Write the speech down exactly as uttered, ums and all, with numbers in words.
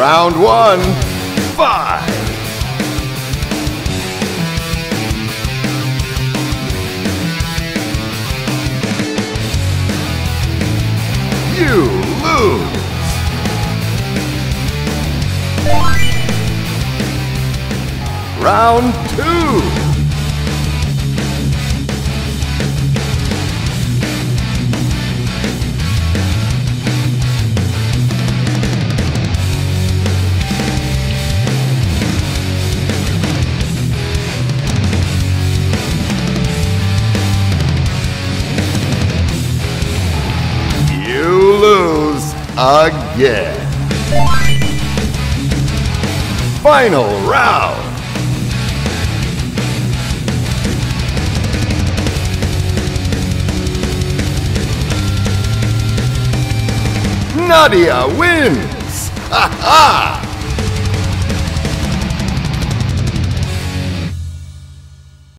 Round one, fight! You lose! Round two! You lose again. Final round. Nadia wins! Ha ha!